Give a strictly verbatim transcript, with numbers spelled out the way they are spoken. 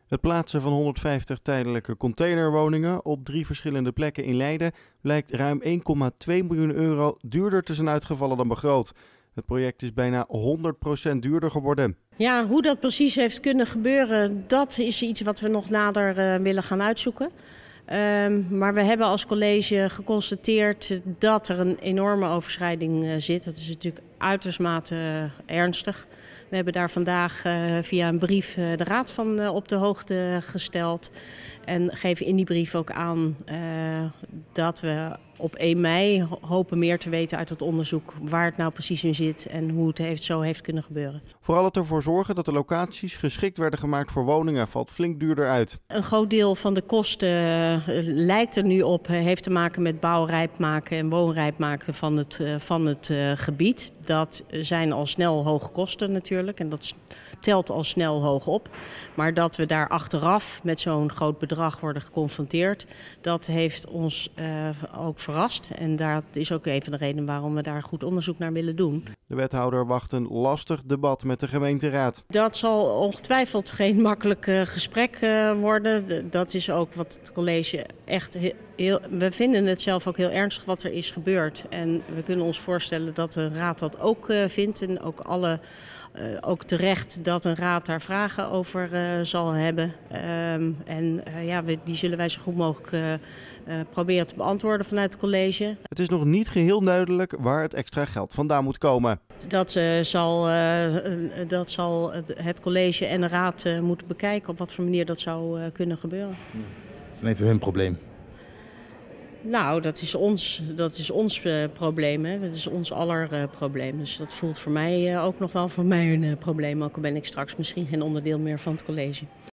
Het plaatsen van honderdvijftig tijdelijke containerwoningen op drie verschillende plekken in Leiden blijkt ruim één komma twee miljoen euro duurder te zijn uitgevallen dan begroot. Het project is bijna honderd procent duurder geworden. Ja, hoe dat precies heeft kunnen gebeuren, dat is iets wat we nog nader uh, willen gaan uitzoeken. Um, maar we hebben als college geconstateerd dat er een enorme overschrijding uh, zit. Dat is natuurlijk uiterst mate uh, ernstig. We hebben daar vandaag uh, via een brief uh, de raad van uh, op de hoogte gesteld. En geven in die brief ook aan uh, dat we op één mei hopen meer te weten uit het onderzoek waar het nou precies in zit en hoe het heeft, zo heeft kunnen gebeuren. Vooral het ervoor zorgen dat de locaties geschikt werden gemaakt voor woningen valt flink duurder uit. Een groot deel van de kosten uh, lijkt er nu op, uh, heeft te maken met bouwrijp maken en woonrijp maken van het, uh, van het uh, gebied. Dat zijn al snel hoge kosten natuurlijk en dat telt al snel hoog op. Maar dat we daar achteraf met zo'n groot bedrag worden geconfronteerd, dat heeft ons uh, ook verrast. En dat is ook een van de redenen waarom we daar goed onderzoek naar willen doen. De wethouder wacht een lastig debat met de gemeenteraad. Dat zal ongetwijfeld geen makkelijk uh, gesprek uh, worden. Dat is ook wat het college echt heel, heel... We vinden het zelf ook heel ernstig wat er is gebeurd. En we kunnen ons voorstellen dat de raad dat ook uh, vindt. En ook, alle, uh, ook terecht dat een raad daar vragen over uh, zal hebben. Um, en uh, ja, we, die zullen wij zo goed mogelijk uh, uh, proberen te beantwoorden vanuit het college. Het is nog niet geheel duidelijk waar het extra geld vandaan moet komen. Dat, uh, zal, uh, uh, dat zal het college en de raad uh, moeten bekijken op wat voor manier dat zou uh, kunnen gebeuren. Dat is even hun probleem. Nou, dat is ons, dat is ons uh, probleem. Hè. Dat is ons aller uh, probleem. Dus dat voelt voor mij uh, ook nog wel voor mij een uh, probleem. Ook al ben ik straks misschien geen onderdeel meer van het college.